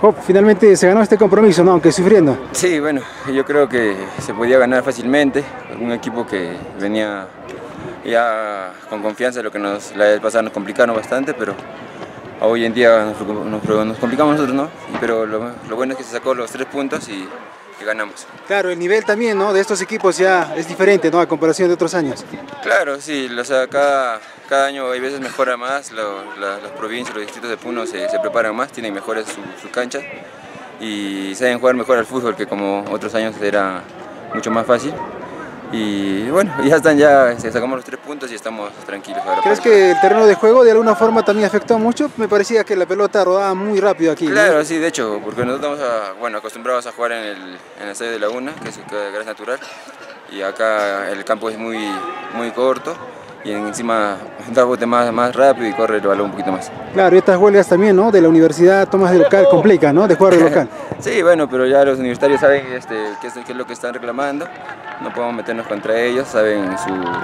Job, finalmente se ganó este compromiso, ¿no? Aunque sufriendo. Sí, bueno, yo creo que se podía ganar fácilmente. Un equipo que venía ya con confianza, lo que la vez pasada nos complicaron bastante, pero hoy en día nos complicamos nosotros, ¿no? Pero lo bueno es que se sacó los 3 puntos y ganamos. Claro, el nivel también, ¿no?, de estos equipos ya es diferente, ¿no?, a comparación de otros años. Claro, sí, o sea, cada año hay veces mejora más, las provincias, los distritos de Puno se preparan más, tienen mejores sus canchas y saben jugar mejor al fútbol, que como otros años era mucho más fácil. Y bueno, ya sacamos los 3 puntos y estamos tranquilos ahora. ¿Crees que el terreno de juego de alguna forma también afectó mucho? Me parecía que la pelota rodaba muy rápido aquí, claro, ¿no? Sí, de hecho, porque nosotros estamos acostumbrados a jugar en el estadio de Laguna, que es gras natural, y acá el campo es muy corto y encima da bote más rápido y corre el balón un poquito más. Claro, y estas huelgas también, ¿no?, de la universidad, tomas de local, complica, ¿no?, de jugar de local. Sí, bueno, pero ya los universitarios saben qué es lo que están reclamando, no podemos meternos contra ellos, saben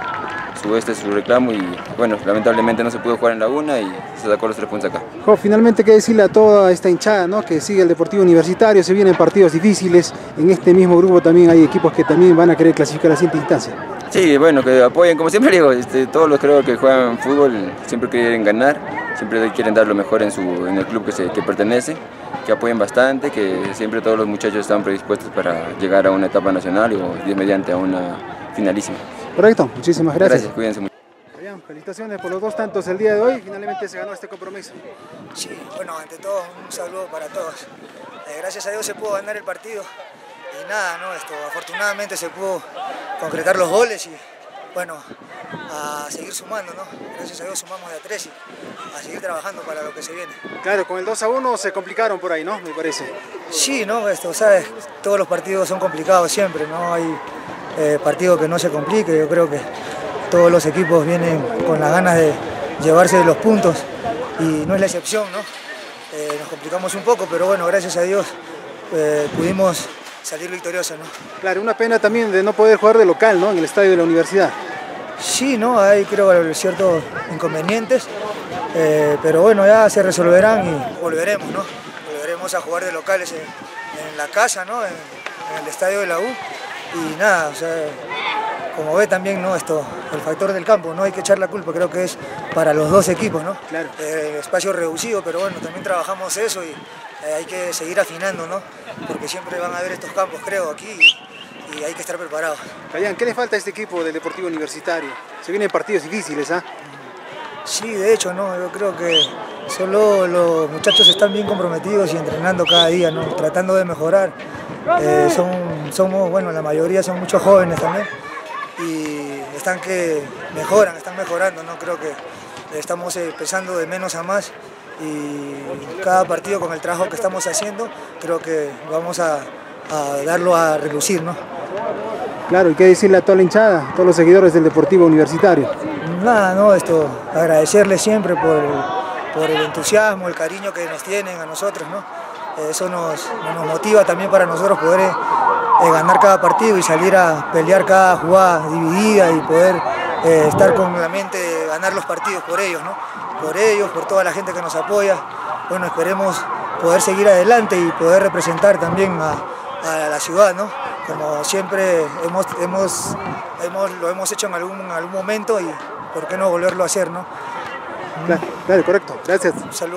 su reclamo y bueno, lamentablemente no se pudo jugar en Laguna y se sacó los 3 puntos acá. Finalmente, ¿qué decirle a toda esta hinchada, ¿no?, que sigue el Deportivo Universitario? Se vienen partidos difíciles, en este mismo grupo también hay equipos que también van a querer clasificar a la siguiente instancia. Sí, bueno, que apoyen, como siempre digo, todos los creo que juegan fútbol siempre quieren ganar, siempre quieren dar lo mejor en el club que pertenece, que apoyen bastante, que siempre todos los muchachos están predispuestos para llegar a una etapa nacional o Dios mediante a una finalísima. Correcto, muchísimas gracias. Gracias, cuídense mucho. Bien, felicitaciones por los 2 tantos el día de hoy, finalmente se ganó este compromiso. Sí, bueno, ante todo un saludo para todos. Gracias a Dios se pudo ganar el partido y nada, ¿no? Afortunadamente se pudo concretar los goles y bueno, a seguir sumando, ¿no? Gracias a Dios sumamos de a 3 y a seguir trabajando para lo que se viene. Claro, con el 2-1 se complicaron por ahí, ¿no?, me parece. Sí, ¿no? ¿Sabes? Todos los partidos son complicados siempre, no hay partido que no se complique. Yo creo que todos los equipos vienen con las ganas de llevarse los puntos y no es la excepción, ¿no? Nos complicamos un poco, pero bueno, gracias a Dios pudimos salir victoriosos, ¿no? Claro, una pena también de no poder jugar de local, ¿no?, en el estadio de la universidad. Sí, ¿no? Hay creo ciertos inconvenientes, pero bueno, ya se resolverán y volveremos, ¿no? Volveremos a jugar de locales en la casa, ¿no? En el estadio de la U y nada, o sea, como ve también, ¿no?, el factor del campo, no hay que echar la culpa, creo que es para los 2 equipos, ¿no? Claro. Espacio reducido, pero bueno, también trabajamos eso y hay que seguir afinando, ¿no? Porque siempre van a haber estos campos, creo, aquí y hay que estar preparados. Cayán, ¿qué le falta a este equipo del Deportivo Universitario? Se vienen partidos difíciles, ¿ah? Sí, de hecho, ¿no? Yo creo que solo los muchachos están bien comprometidos y entrenando cada día, ¿no?, tratando de mejorar. Somos, bueno, la mayoría son muchos jóvenes también y están mejorando, ¿no? Creo que estamos empezando de menos a más y cada partido con el trabajo que estamos haciendo creo que vamos a darlo a relucir, ¿no? Claro, ¿y qué decirle a toda la hinchada, a todos los seguidores del Deportivo Universitario? Nada, ¿no? Agradecerles siempre por el entusiasmo, el cariño que nos tienen a nosotros, ¿no? Eso nos motiva también para nosotros poder ganar cada partido y salir a pelear cada jugada dividida y poder estar con la mente de ganar los partidos por ellos, ¿no? Por ellos, por toda la gente que nos apoya. Bueno, esperemos poder seguir adelante y poder representar también a la ciudad, ¿no? Como siempre lo hemos hecho en algún momento y por qué no volverlo a hacer, ¿no? Claro, correcto. Gracias. Saludos.